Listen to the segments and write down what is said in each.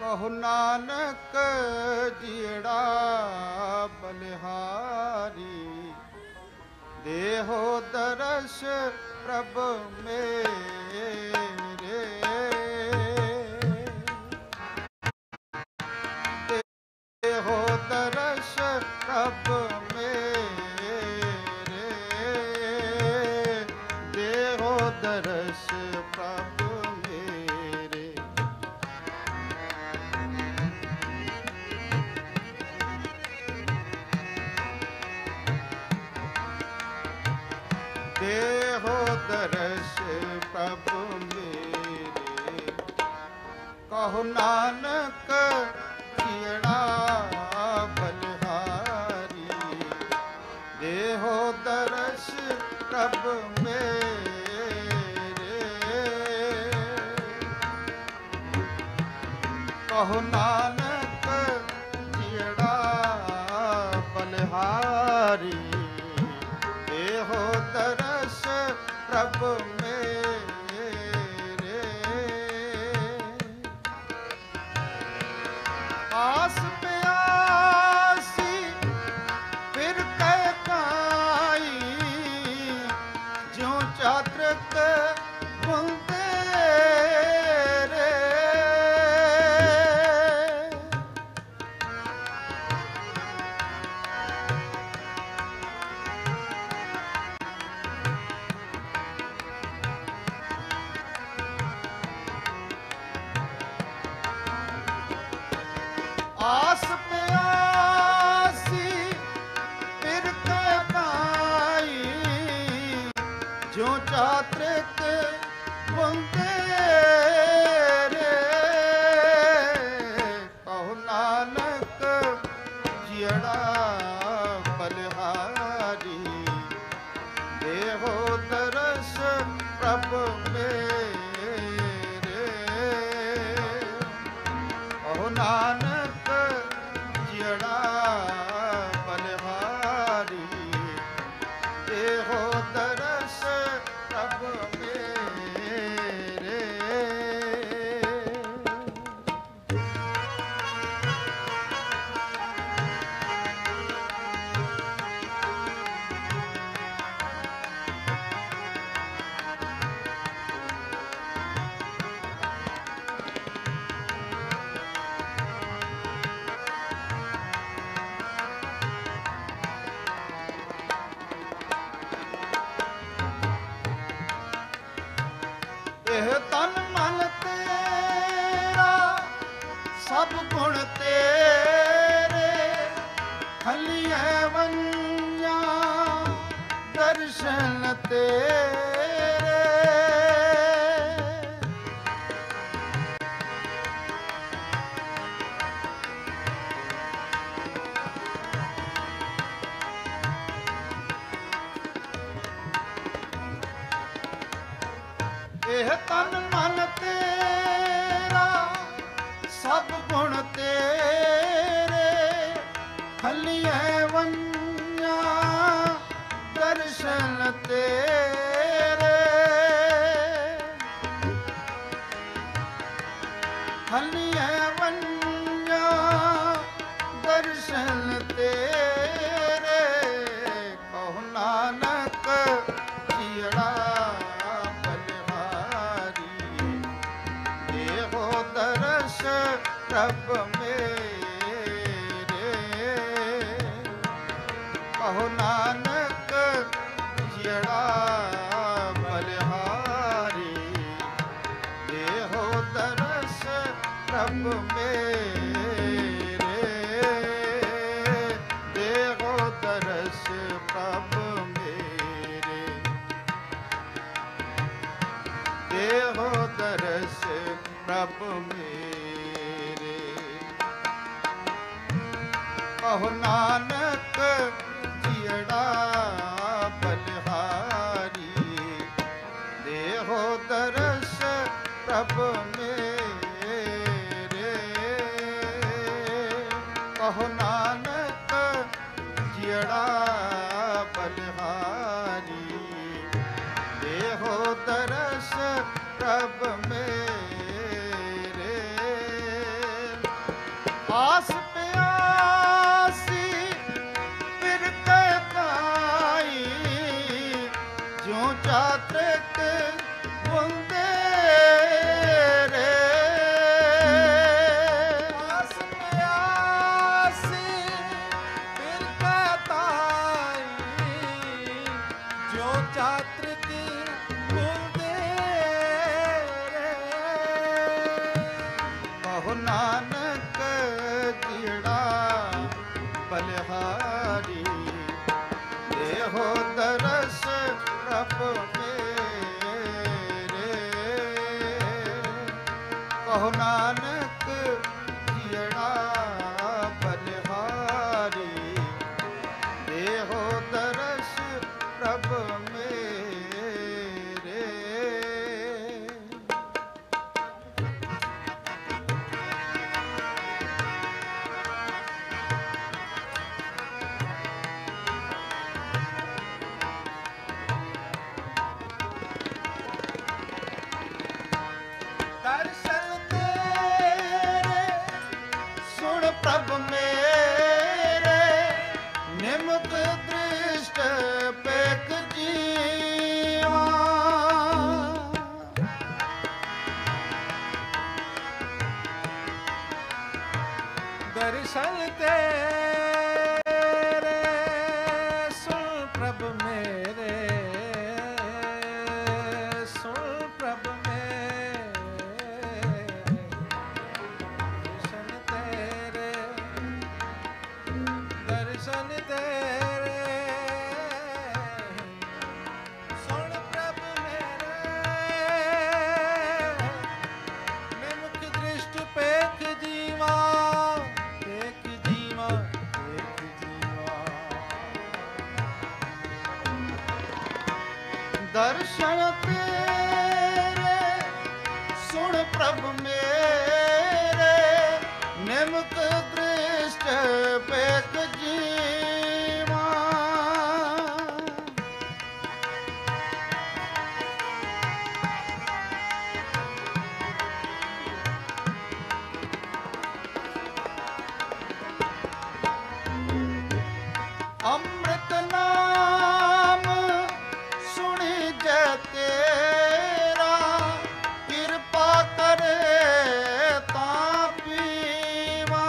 कहो नानक जीड़ा बलिहारी, देहो दरस प्रभ मेरे। देहो दरस प्रभ मेरे, देहो दरस प्रभ मेरे। देहो दरस प्रभु मेरे, कहो नानक जीड़ा बलिहारी, देहो दरस प्रभु मेरे। कहो नानक जीड़ा बलिहारी, देहो दरस प्रभ मेरे। आस प्यासी फिर कह काई, ज्यों चातृक बुनते रे। आस प्यासी फिर कह काई, ज्यों चातृक बुनते रे। कहो नानक जीड़ा बलिहारी, देहो दरस प्रभ मेरे। कहो नानक जीड़ा बलिहारी, देहो दरस प्रभ मेरे। एह तन मन तेरा सब गुण तेरे, हलिए वंजा दर्शन तेरे। एह तन मन तेरा सब गुण तेरे, हलिए वंजा दर्शन तेरे। हलिए वंजा दर्शन तेरे। कहो नानक जीड़ा प्रभ मेरे। कहो नानक जीड़ा बलिहारी, देहो दरस प्रभ मेरे। देहो दरस प्रभ मेरे, देहो दरस प्रभ मेरे। कहो नानक जीड़ा बलिहारी, देहो दरस प्रभ मेरे। कहो नानक जीड़ा बलिहारी, देहो दरस प्रभ मेरे। ਕਹੋ ਨਾਨਕ ਜੀੜਾ ਬਲਿਹਾਰੀ ਦੇਹੋ ਦਰਸ ਪ੍ਰਭ ਮੇਰੇ। ਦਰਸ਼ਨ ਤੇਰੇ ਸੁਣ ਪ੍ਰਭ ਮੇਰੇ ਨਿਮਕ ਦ੍ਰਿਸ਼ਟ ਪੇਖ ਜੀਵਾ। ਦਰਸ਼ਨ ਤੇਰੇ ਸੁਣ ਪ੍ਰਭ ਮੇਰੇ ਸੁਣ ਪ੍ਰਭ ਮੇਰੇ ਦਰਸ਼ਨ ਤੇਰੇ ਦਰਸ਼ਨ ਤੇਰੇ ਸੁਣ ਪ੍ਰਭ ਮੇਰੇ ਨਿਮਖ ਦ੍ਰਿਸ਼ਟ ਪੇਖ ਜੀਵਾ ਪੇਖ ਜੀਵਾ ਪੇਖ ਜੀਵਾ। ਦਰਸ਼ਨ ਤੇਰੇ ਸੁਣ ਪ੍ਰਭ ਮੇਰੇ ਨਿਮਕ ਦ੍ਰਿਸ਼ਟ ਪੇਖ ਜੀਵਾ। ਅੰਮ੍ਰਿਤ ਨਾਮ ਸੁਣੀ ਜੈ ਤੇਰਾ ਕਿਰਪਾ ਕਰੇ ਤਾਂ ਪੀਵਾ।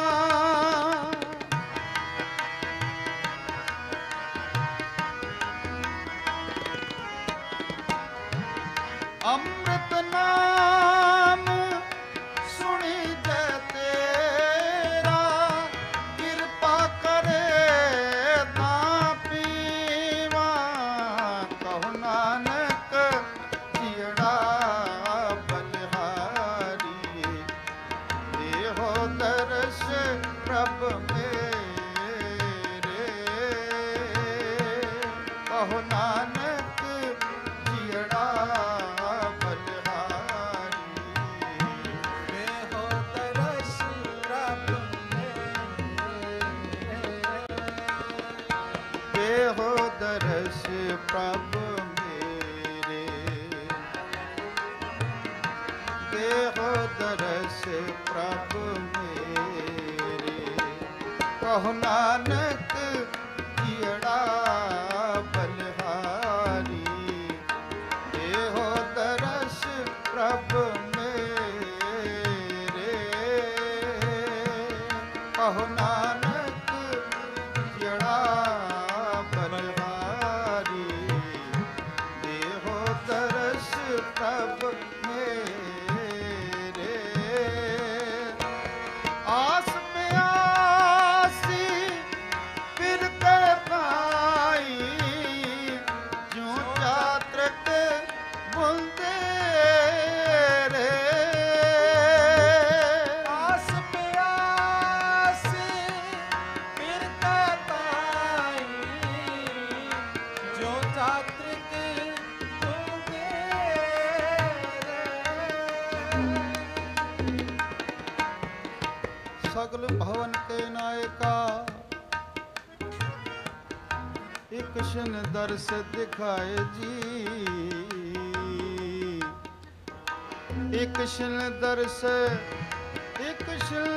ਅੰਮ੍ਰਿਤ ਨਾਮ ਸੁਣੀ ਜੈ ਤੇਰਾ ਕਿਰਪਾ ਕਰੇ ਤਾਂ ਪੀਵਾ। ਕਹੋ ਨਾਨਕ ਜੀੜਾ ਬਲਿਹਾਰੀ ਦੇਹੋ ਦਰਸ ਪ੍ਰਭ ਮੇਰੇ। ਕਹੋ ਨਾਨਕ ਜੀੜਾ ਬਲਿਹਾਰੀ ਦੇਹੋ ਦਰਸ ਪ੍ਰਭ ਦੇਹੋ ਦਰਸ ਪ੍ਰਭ ਮੇਰੇ। ਦੇਹੋ ਦਰਸ ਪ੍ਰਭ ਮੇਰੇ। ਕਹੋ ਨਾਨਕ ਜੀੜਾ ਬਲਿਹਾਰੀ ਦੇਹੋ ਦਰਸ ਪ੍ਰਭ ਮੇਰੇ। ਕਹੋ ਨਾਨਕ ਜੜਾ ਬਲਿਹਾਰੀ ਦੇਹੋ ਦਰਸ ਪ੍ਰਭ ਮੇਰੇ। ਆਸ ਪਿਆਸੀ ਫਿਰ ਕਰ ਪਾਈ ਜਿਉ ਚਾਤ੍ਰਿਕ ਬੁਲਦੇ ਰੇ। ਆਸ ਪਿਆਸੀ ਫਿਰ ਕਤਾਈ ਜੋ ਚਾਤ੍ਰਿਕ ਹੁੰਦੇ ਰੇ। ਸਗਲ ਭਵਨ ਕੇ ਨਾਇਕਾ ਇਕ ਸ਼ਨ ਦਰਸ ਦਿਖਾਏ ਜੀ। ਇਕ ਸ਼ਨ ਦਰਸ ਇਕ ਸ਼ਨ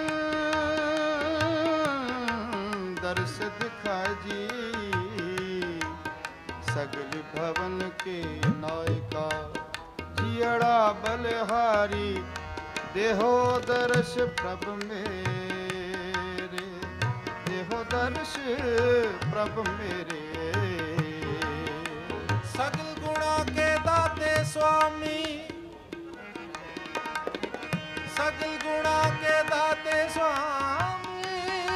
ਦਰਸ ਦਿਖਾਏ ਜੀ। सगल भवन के नायका जियड़ा बलिहारी देहो दर्श प्रभ मेरे देहो दर्श प्रभ मेरे। सगल गुणा के दाते स्वामी सगल गुणा के दाते स्वामी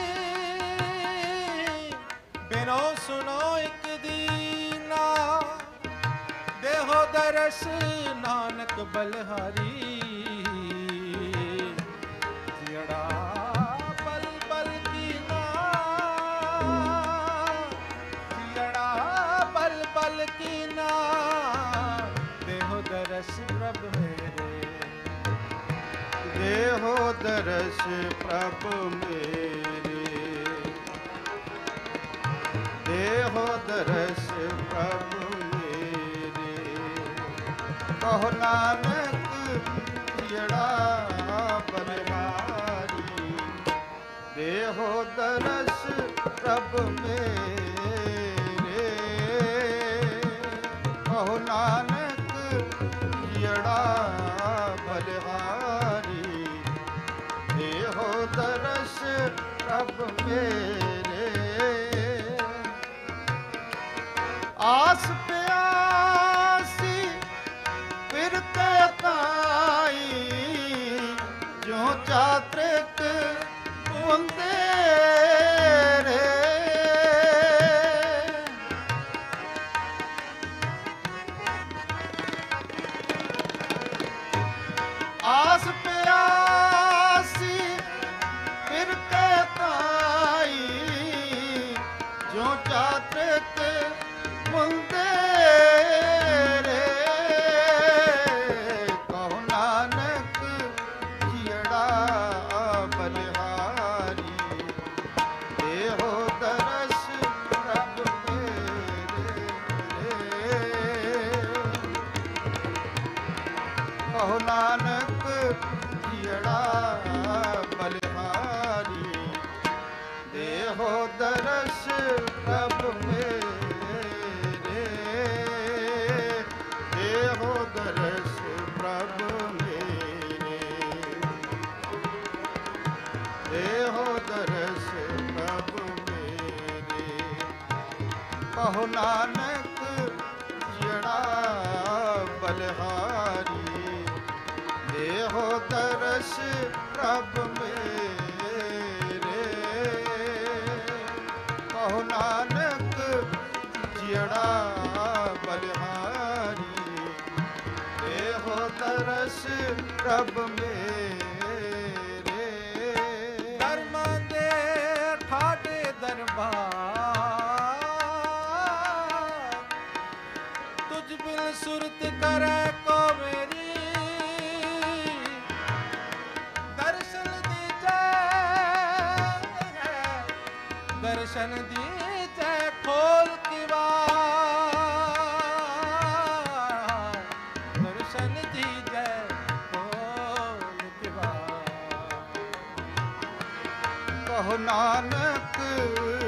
बिनो सुनो एक दीना देहो दरस नानक बलिहारी देहो दर्श प्रभु मेरे, देहो दर्श प्रभु मेरे। कहो नानक जियड़ा बलिहारी, देहो दर्श प्रभु मेरे। कहो नानक जियड़ा बलिहारी, देहो दर्श प्रभु मेरे। आस प्यासी फिरते ताई, जो चात्रिक बुंदे रे। आस प्यासी फिरते ताई, जो चात्रिक बुंदे रे। कहो नानक जियड़ा बलिहारी, देहो दर्श प्रभु मेरे। कहो नानक जियड़ा बलिहारी, देहो दर्श प्रभु मेरे। देहो दर्श प्रभु मेरे, देहो दर्श प्रभु मेरे। कहो नानक जियड़ा बलिहारी, देहो दर्श प्रभु मेरे। कहो नानक जियड़ा बलिहारी, देहो दर्श प्रभु मेरे। धर्म दे ठाडे दरबार, तुझ बिन सुरत करे को मेरी। दर्शन दीजे, दर्शन दीजे खोल की बार, दर्शन दीजे खोल की बार। कहो नानक